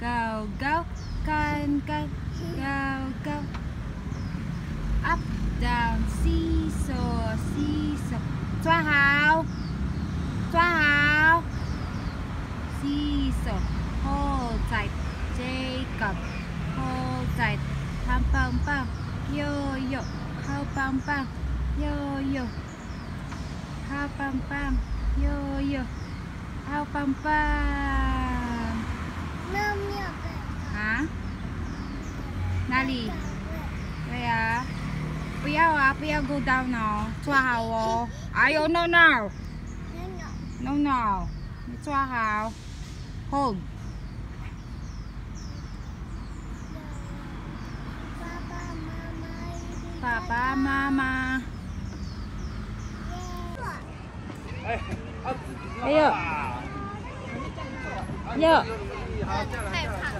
go go， 干干 go go。up down， 西索西索，抓好，抓好。西索 hold tight Jacob hold tight， 棒棒棒，悠悠，好棒棒，悠悠，好棒棒，悠悠，好棒棒。啊？哪里？对呀。不要啊，不要 go down 哦，抓好哦。哎呦 ，no no no no， 你抓好 ，hold。爸爸妈妈。哎呦，哟。太胖。